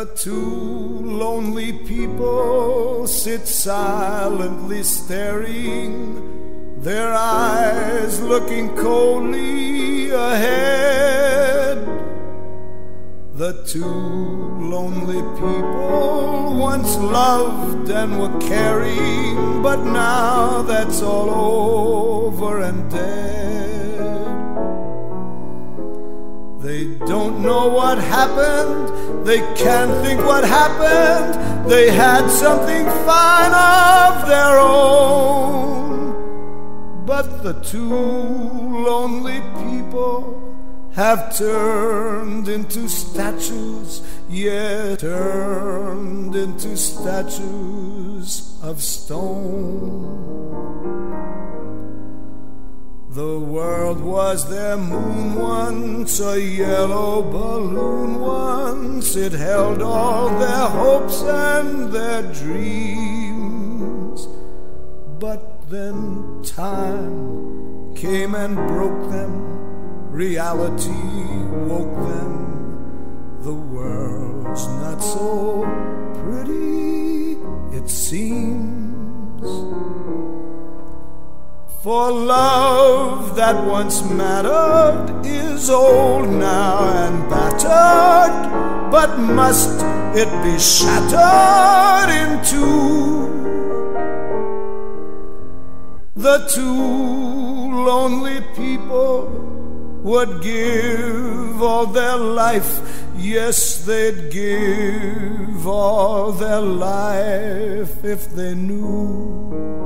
The two lonely people sit silently staring, their eyes looking coldly ahead. The two lonely people once loved and were caring, but now that's all over and dead. They don't know what happened, they can't think what happened. They had something fine of their own, but the two lonely people have turned into statues, yeah, turned into statues of stone. The world was their moon once, a yellow balloon once. It held all their hopes and their dreams. But then time came and broke them, reality woke them. The world's not so pretty, it seems. For love that once mattered is old now and battered, but must it be shattered in two? The two lonely people would give all their life, yes, they'd give all their life if they knew.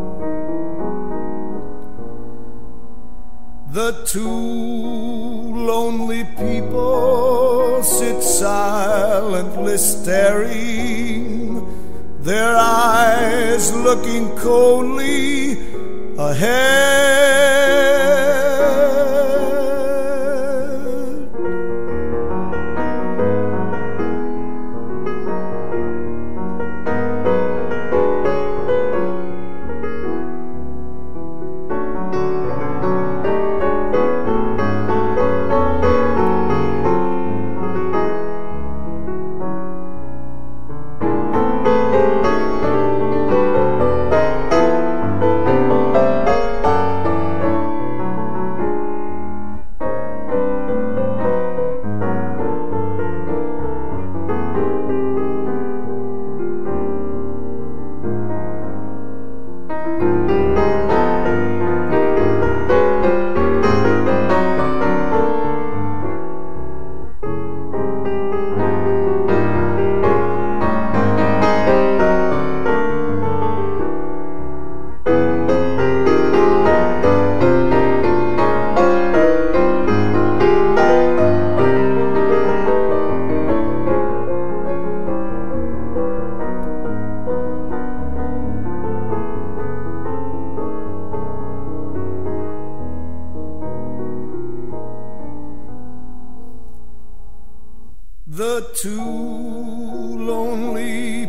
The two lonely people sit silently staring, their eyes looking coldly ahead. The two lonely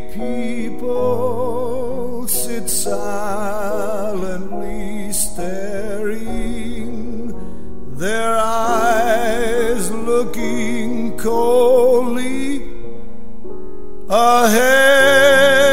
people sit silently staring, their eyes looking coldly ahead.